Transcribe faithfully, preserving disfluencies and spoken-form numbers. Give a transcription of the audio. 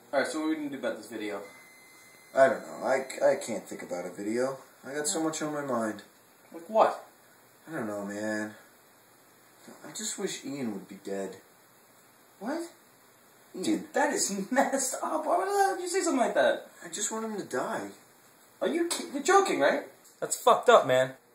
Alright, so what are we gonna do about this video? I don't know. I, I can't think about a video. I got so much on my mind. Like what? I don't know, man. I just wish Ian would be dead. What? Ian. Dude, that is messed up. Why the hell would you say something like that? I just want him to die. Are you You're joking, right? That's fucked up, man.